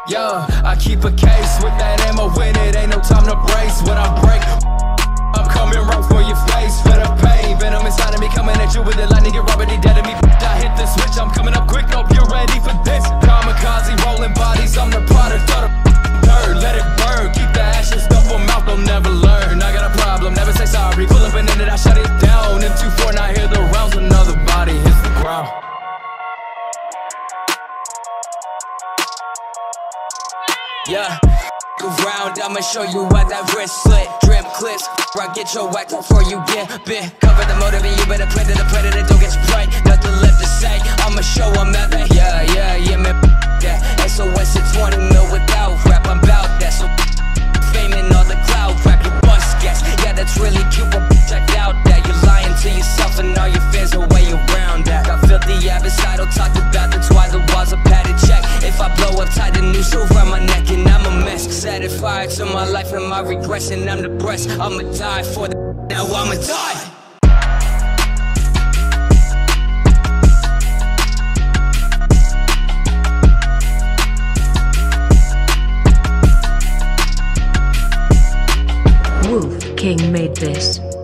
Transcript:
Yeah, I keep a case with that ammo in it, ain't no time to brace. When I break, I'm coming right for your face. For the pain, venom inside of me, coming at you with the lightning, get already dead of me. I hit the switch, I'm coming up quick, hope you're ready for this. Kamikaze rolling bodies, I'm the product of the dirt. Let it burn, keep the ashes stuff for mouth, they'll never learn. I got a problem, never say sorry, pull up and in it, I shut it down. M24 and I hear the rounds, another body hits the ground. Yeah, around, I'ma show you why that wrist slit. Drip clips, I get your whack before you get bit. Cover the motive and you better play to the predator, don't get sprayed. Nothing left to say, I'ma show them that. Yeah, man, that. SOS at 20 mil without rap, I'm bout that. So fame in all the cloud rap, you bust gas. Yeah, that's really cute, but check out that. You're lying to yourself and all your fans are way around that. I feel the abyssidal talk about, that's why the walls are padded check. If I blow up tight, the noose around my neck and I'm a mess. Set it fire to my life and my regrets, and I'm depressed. I'ma die for the now I'ma die. Wolf King made this.